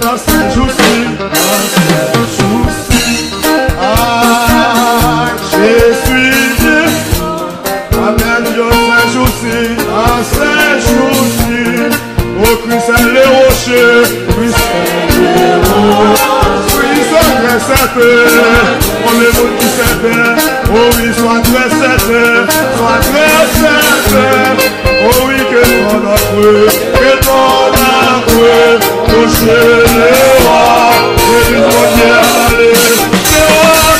dans ces jours-ci, ah, je suis Dieu. Amen, Dieu, ces jours-ci, dans ces jours-ci, au Christ est le rocher, Christ est le rocher. Oui, soit très certain, on est bon qui s'appelle. Oh oui, soit très certain, oh oui, que ton accoué, toucher les rois, et les premiers aller, les rois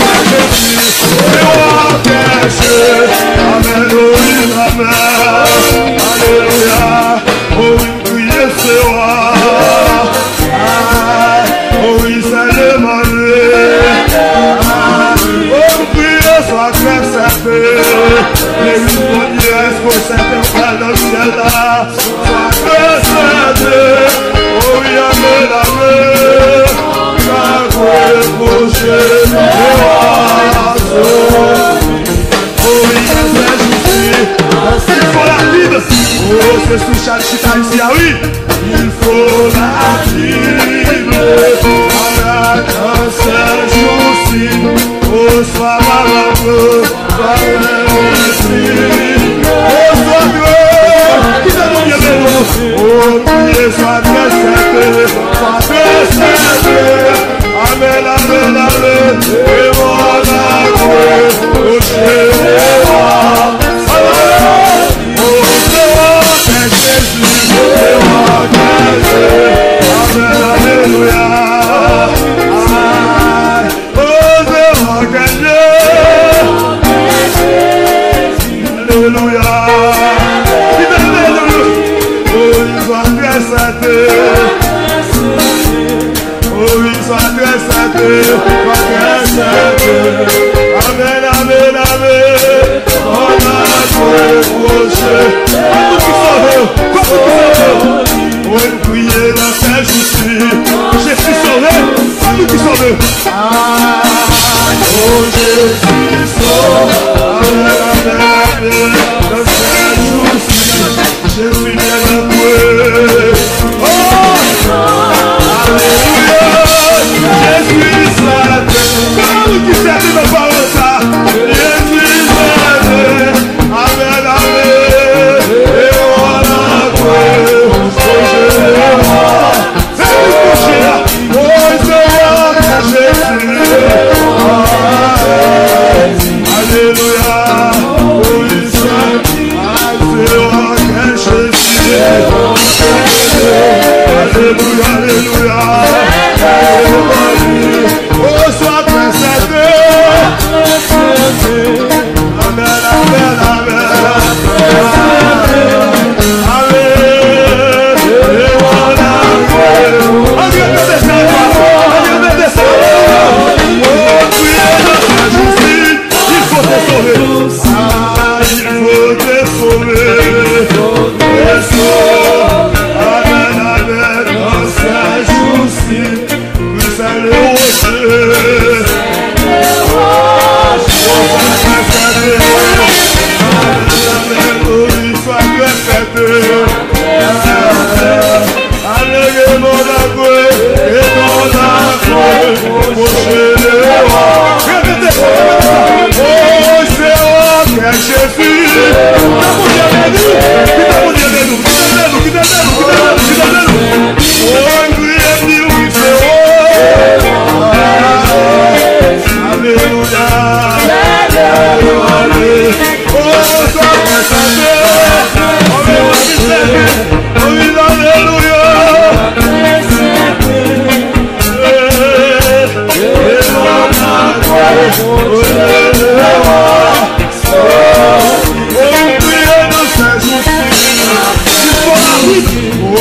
cachés, amen, oh oui, amen, alléluia, oh oui, priez ces rois, oh oui, c'est demandé, oh priez, soit très certain, les premiers, est-ce que c'est un frère dans le ciel là, soit très certain. Oh oui, amen, amen, car prochain les oiseaux. Oh oui, c'est justice, il faut la Bible. Oh, c'est sous chaque chita ici, ah oui, il faut la Bible. Amen, c'est justice, oh, sois malheureux, sois ici. Oh, sois Dieu, qui t'a donné le nom. Oh, priez, sois très certain, amen, amen, amen, et mon accoué, toucher les rois, oh, c'est moi, c'est Jésus, c'est moi, amen, alléluia, oh, c'est moi, alléluia, oh, il soit très certain. Oh oui, sois très certain, amen, amen, amen, on a proché. Oh, priez dans ces jours-ci, je suis sauvé, c'est nous qui sauvons. Ah, oh, je suis sauvé, amen, amen, amen, dans ces jours-ci, je suis bien avoué. Oh, alléluia. Je suis certain, comme qui sait de parler ça. Je suis certain, amen, amen. Et on a quoi, c'est oh, c'est alléluia. Oh, alléluia, alléluia. Oh, sois très certain. Amen, amen, amen. Amen. Et voilà. On vient de descendre. Oh, priez dans sa justice. Il faut te sauver. Ah, il faut te sauver. Amen, amen. Dans sa justice. Plus à le Oh,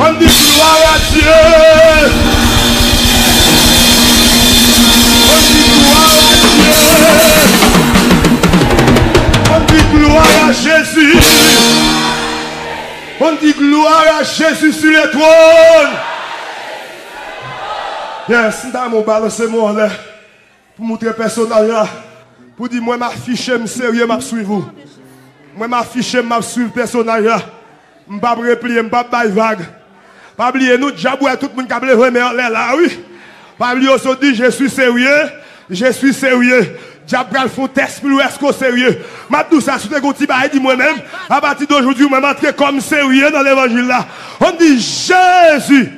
On dit gloire à Dieu. On dit gloire à Dieu. On dit gloire à Jésus. On dit gloire à Jésus sur le trône. Yes, nous balancer mon là pour montrer personnage là. Pour dire moi m'affiche sérieux m'a suivre. Moi m'affiche m'a suivre personnage là. M'pas replier, m'pas bailler vague. Pas oublier nous diable tout le monde qui a levé mais là oui. Pas oublier aussi je suis sérieux. Je suis sérieux. Diable pral font test pour est-ce que sérieux. M'a tout ça sur des petits bail dit moi-même à partir d'aujourd'hui moi m'entrer comme sérieux dans l'évangile là. On dit Jésus.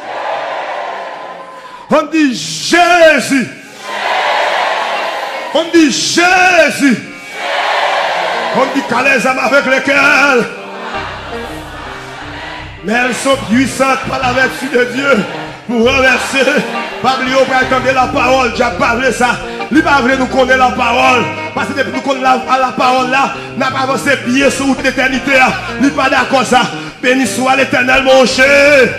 On dit Jésus. On dit Jésus. On dit qu'à les âmes avec lesquelles. Mais elles sont puissantes par la vertu de Dieu pour renverser. Pas oublier pour attendre la parole. J'ai parlé ça. Il n'est pas vrai nous connaître la parole. Parce que depuis nous connaissons la parole là, n'a pas avancé pied sur toute l'éternité. Il n'est pas d'accord ça. Béni soit l'Éternel mon cher.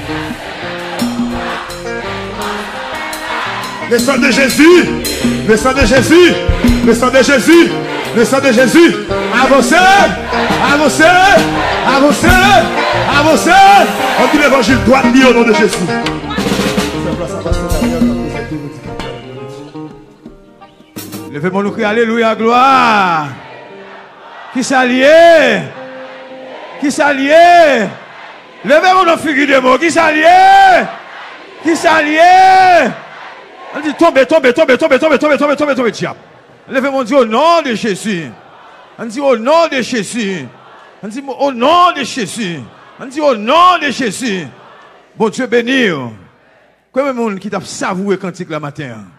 Le sang de Jésus, le sang de Jésus, le sang de Jésus, le sang de Jésus. Avancez, avancez, avancez, avancez. On dit l'évangile doit lire au nom de Jésus. Levez-moi nous crier alléluia, gloire. Qui s'allie? Qui s'allie? Levez-moi nos figures de mots. Qui s'allie? Qui s'allie? On dit tombez, tombez, tombez, tombez, tombez, tombez, tombez, tombez, tombez, diable. Levez-moi Dieu au nom de Jésus. On dit au nom de Jésus. On dit au nom de Jésus. On dit au nom de Jésus. Bon Dieu béni. Comme le monde qui t'a savouré cantique la matin.